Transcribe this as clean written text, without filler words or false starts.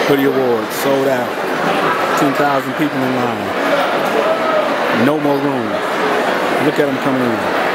Hoodie Awards, sold out. 10,000 people in line. No more room. Look at them coming in.